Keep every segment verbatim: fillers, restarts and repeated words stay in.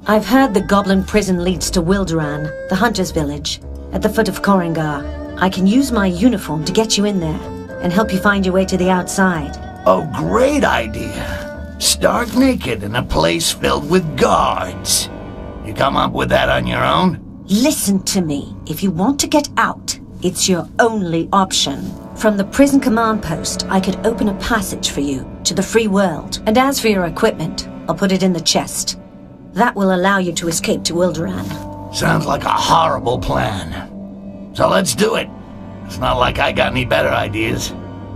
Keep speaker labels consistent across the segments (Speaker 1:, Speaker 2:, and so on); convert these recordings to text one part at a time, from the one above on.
Speaker 1: I've heard the goblin prison leads to Wilderan, the hunter's village, at the foot of Korengar. I can use my uniform to get you in there, and help you find your way to the outside.
Speaker 2: Oh, great idea. Stark naked in a place filled with guards. You come up with that on your own?
Speaker 1: Listen to me. If you want to get out, it's your only option. From the prison command post, I could open a passage for you to the free world. And as for your equipment, I'll put it in the chest. That will allow you to escape to Wilderan.
Speaker 2: Sounds like a horrible plan. So let's do it. It's not like I got any better ideas.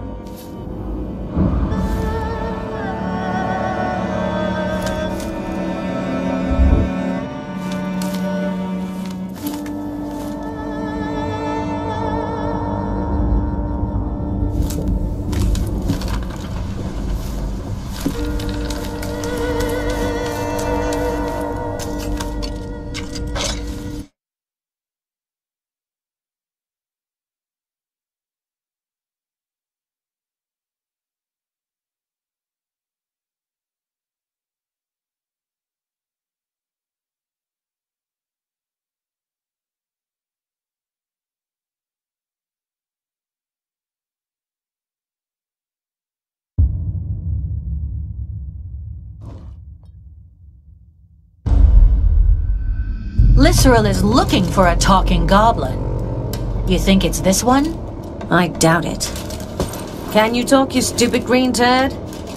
Speaker 3: Lisseril is looking for a talking goblin. You think it's this one?
Speaker 1: I doubt it. Can you talk, you stupid green turd?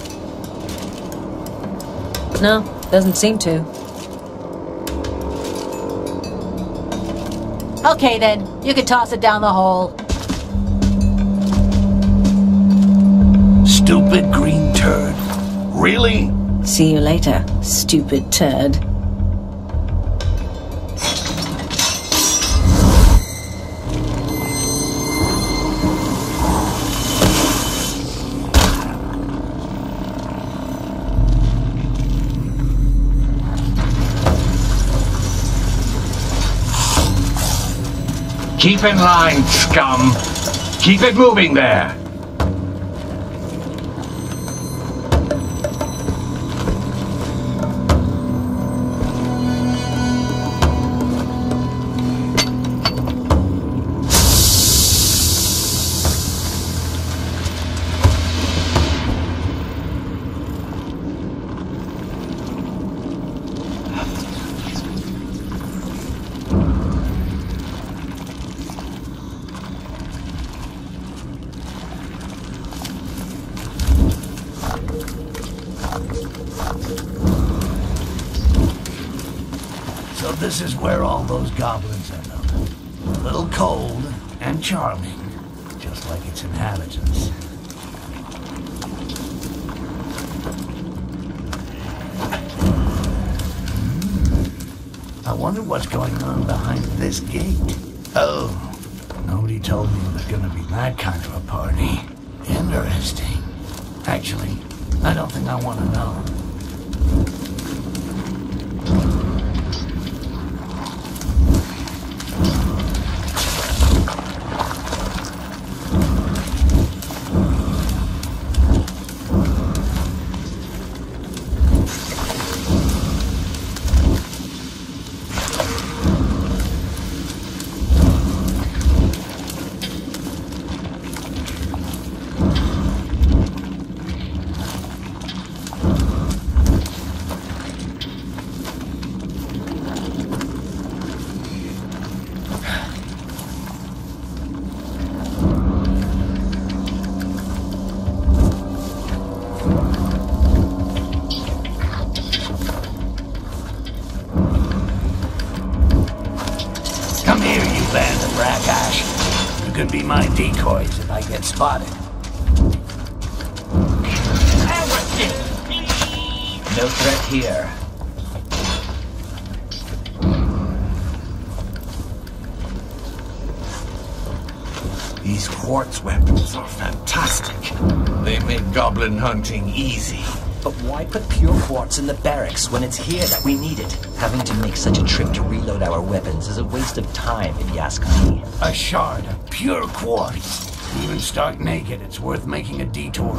Speaker 1: No, doesn't seem to.
Speaker 3: Okay then, you can toss it down the hole.
Speaker 2: Stupid green turd. Really?
Speaker 1: See you later, stupid turd.
Speaker 4: Keep in line, scum. Keep it moving there.
Speaker 2: So this is where all those goblins end up. A little cold and charming, just like its inhabitants. I wonder what's going on behind this gate. Oh, nobody told me it was gonna be that kind of a party. Interesting. Actually, I don't think I want to know. You could be my decoys if I get spotted.
Speaker 5: No threat here.
Speaker 6: These quartz weapons are fantastic. They make goblin hunting easy.
Speaker 5: But why put pure quartz in the barracks when it's here that we need it? Having to make such a trip to reload our weapons is a waste of time, if you ask me.
Speaker 2: A shard of pure quartz. Even stark naked, it's worth making a detour.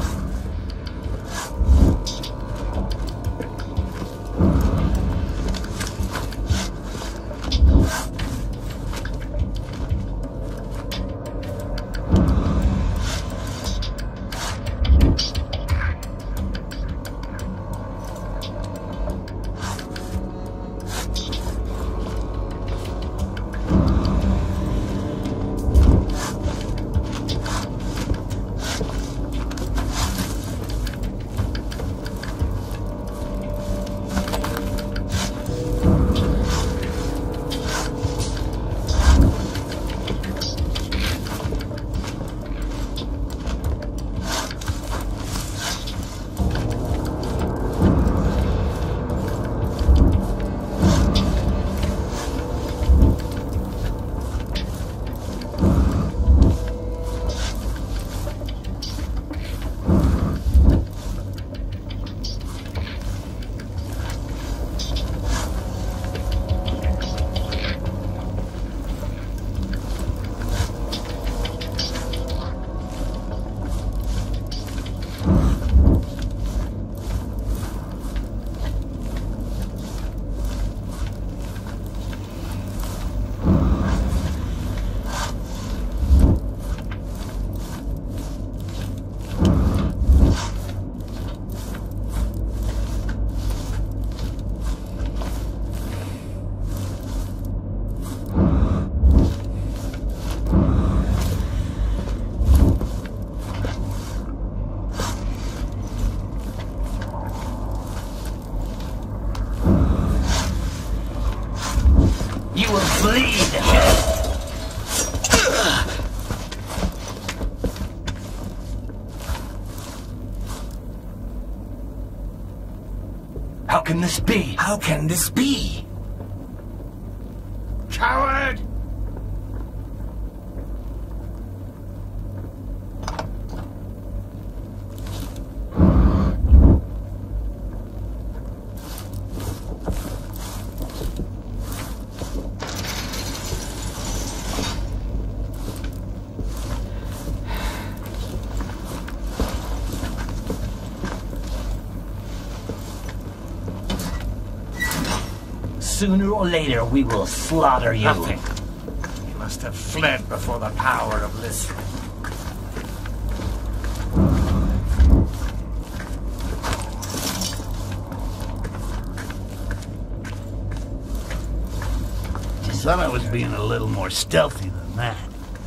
Speaker 2: You will bleed. How can this be? How can this be? Coward!
Speaker 5: Sooner or later, we will slaughter you.
Speaker 2: Nothing. You must have fled before the power of Lysra. Thought I was being a little more stealthy than that.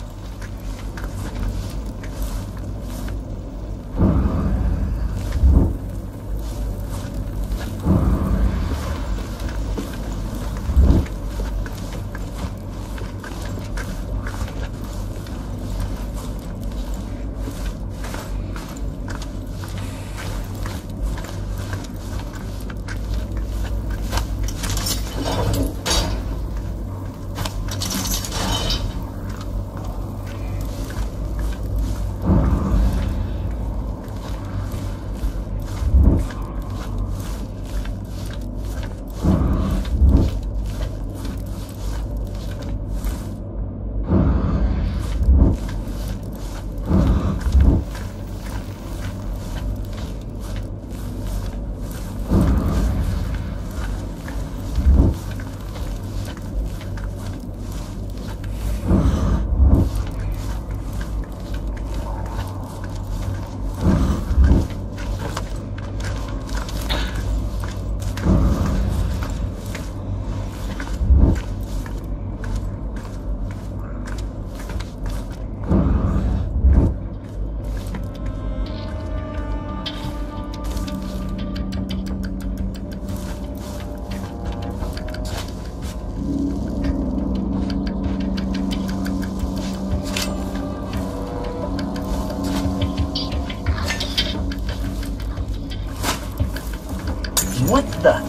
Speaker 5: What the?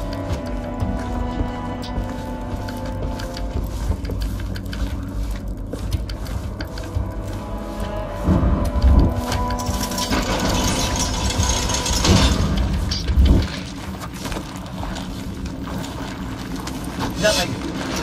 Speaker 2: Nothing.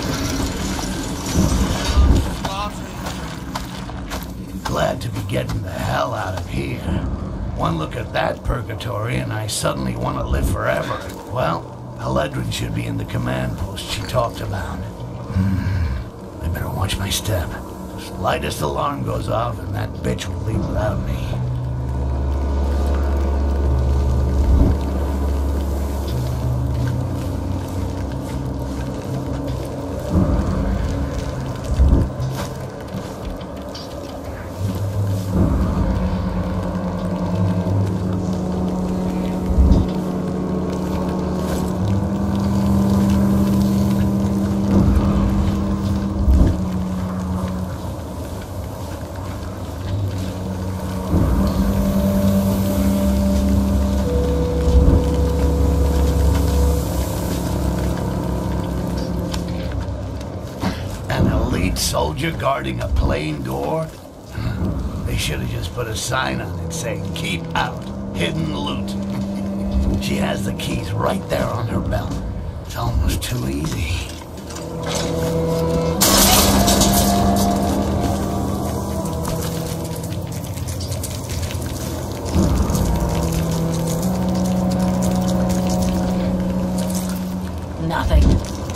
Speaker 2: Glad to be getting the hell out of here. One look at that purgatory and I suddenly want to live forever. Well, Haledrin should be in the command post she talked about. Hmm. I better watch my step. Slightest alarm goes off and that bitch will leave without me. Soldier guarding a plane door? They should have just put a sign on it saying, "Keep out, hidden loot." She has the keys right there on her belt. It's almost too easy.
Speaker 3: Nothing.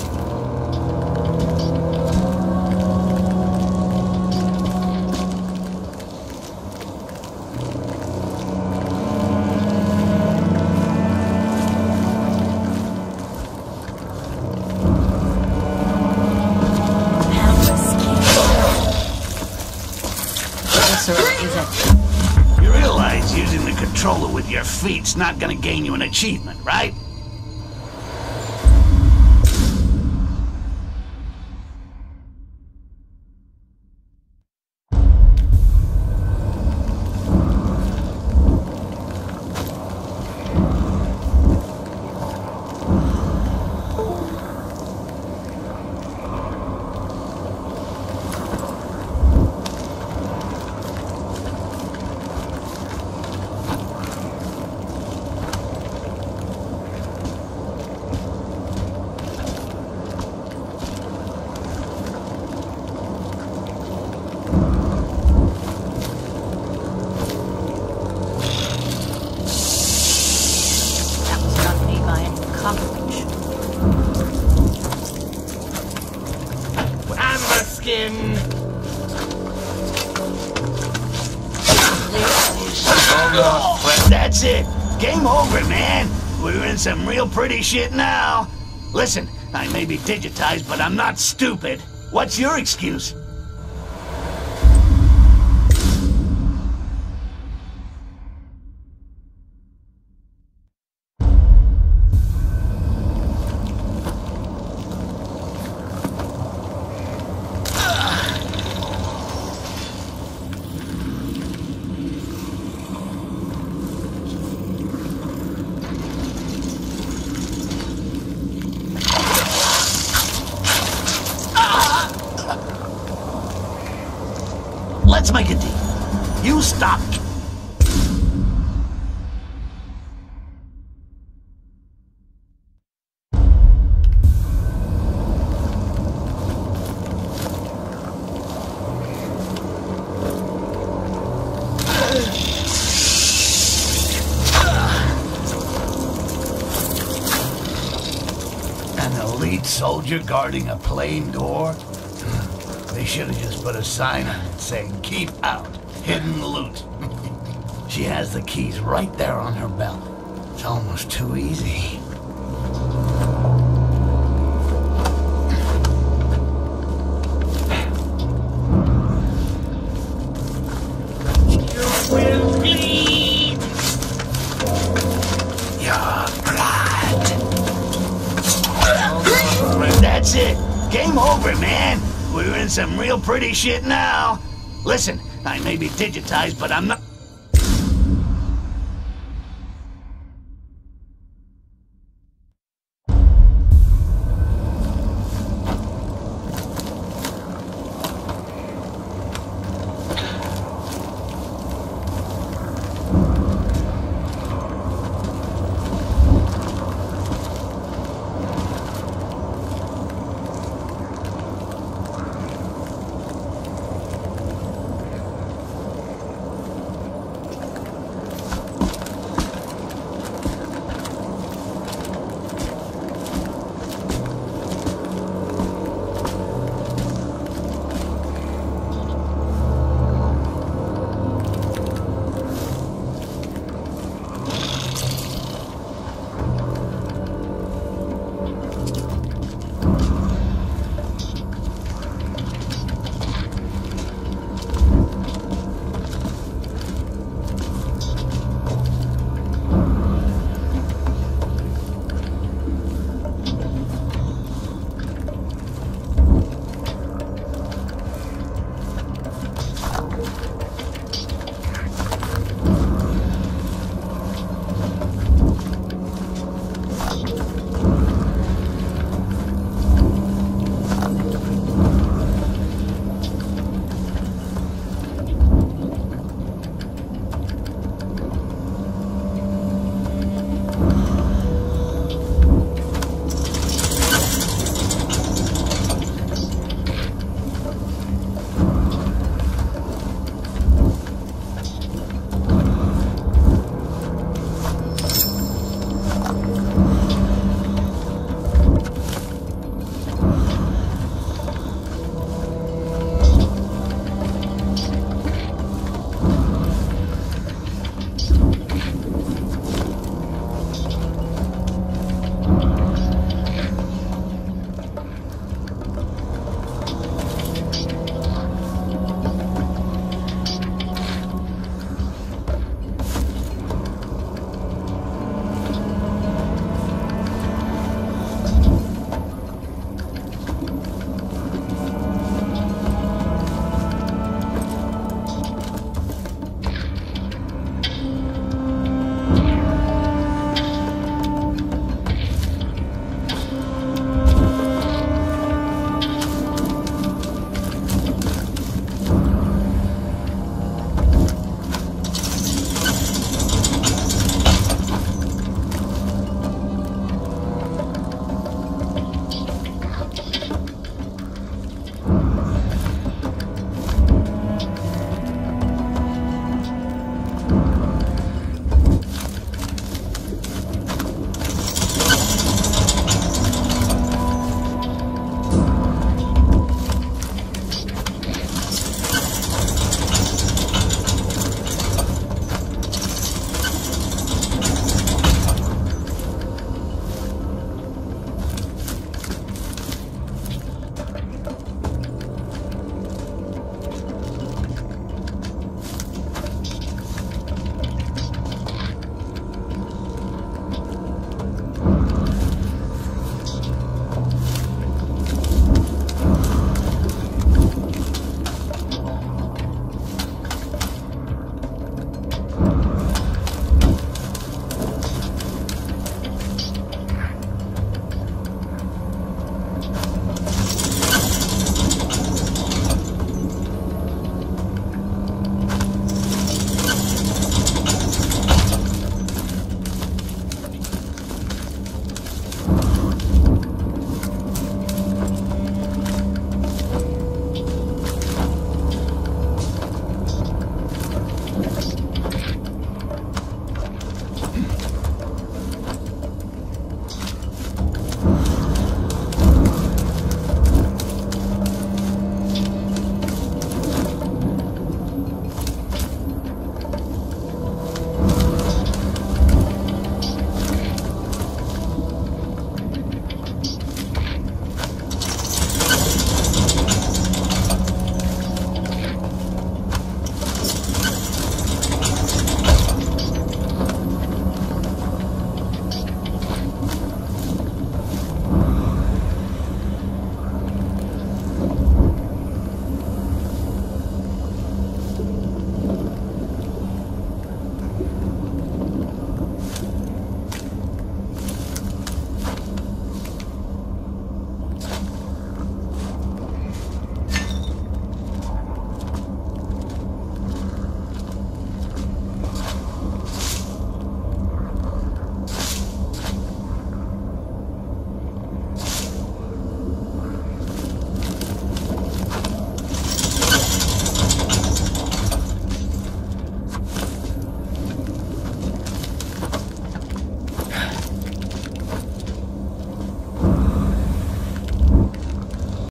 Speaker 2: You realize using the controller with your feet's not gonna gain you an achievement, right? asking. That's it. Game over, man. We're in some real pretty shit now. Listen, I may be digitized, but I'm not stupid. What's your excuse? Let's make a deal. You stop. An elite soldier guarding a plane door? They should have just put a sign on it saying, "Keep out, hidden loot." She has the keys right there on her belt. It's almost too easy. You will bleed your blood. That's it. Game over, man. We're in some real pretty shit now. Listen, I may be digitized, but I'm not